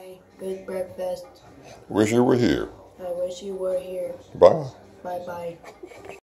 Bye. Good breakfast. Wish you were here. I wish you were here. Bye. Bye bye.